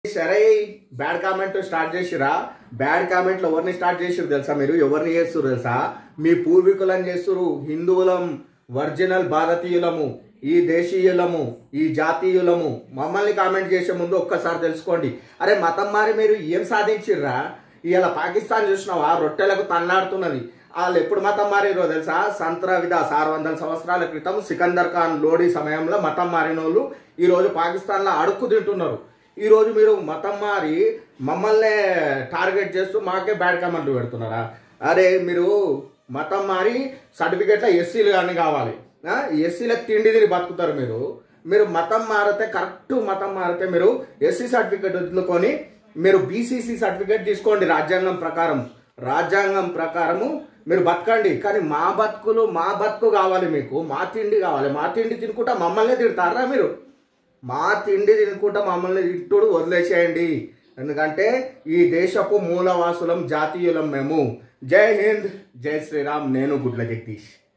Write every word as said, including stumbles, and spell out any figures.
సరే bad comment start చేసిరా bad కామెంట్లు ఎవరిని స్టార్ట్ చేసిరు తెలుసా మీరు ఎవరిని చేస్తురు తెలుసా మీ పూర్వీకులను చేస్తురు హిందువులం ఒరిజినల్ భారతీయులము ఈ దేశీయులము ఈ జాతీయులము మమ్మల్ని కామెంట్ చేసే ముందు ఒక్కసారి తెలుసుకోండి అరే మతం మారి మీరు ఏం సాధించిర్రా ఇవాళ పాకిస్తాన్ చూసినావా రొట్టెలకు తన్నాడుతున్నది వాళ్ళు ఎప్పుడు మతం మారిరో తెలుసా సంత్రవిదాస్ ఆరు వందల సంవత్సరాల క్రితం సికందర్ ఖాన్ లోడీ సమయంలో మతం మారిన వాళ్ళు ఈరోజు పాకిస్తాన్లో అడుక్కు తింటున్నారు ఈరోజు మీరు మతం మారి మమ్మల్ని టార్గెట్ చేస్తూ మాకే బ్యాడ్ కామెంట్లు పెడుతున్నారా అరే మీరు మతం మారి సర్టిఫికెట్లో ఎస్సీలు కానీ కావాలి ఎస్సీలకు తిండి తిని బతుకుతారు మీరు మీరు మతం మారితే కరెక్ట్ మతం మారితే మీరు ఎస్సీ సర్టిఫికెట్ వదులుకొని మీరు బీసీసీ సర్టిఫికెట్ తీసుకోండి రాజ్యాంగం ప్రకారం రాజ్యాంగం ప్రకారము మీరు బతకండి కానీ మా బతుకులు మా బతుకు కావాలి మీకు మా తిండి కావాలి మా తిండి తినుకుంటా మమ్మల్ని తిడతారా మీరు మా తిండి తినుకుంటా మమ్మల్ని తిట్టుడు వదిలేసేయండి ఎందుకంటే ఈ దేశపు మూలవాసులం జాతీయులం మేము జై హింద్ జై శ్రీరామ్ నేను గుడ్ల జగదీష్.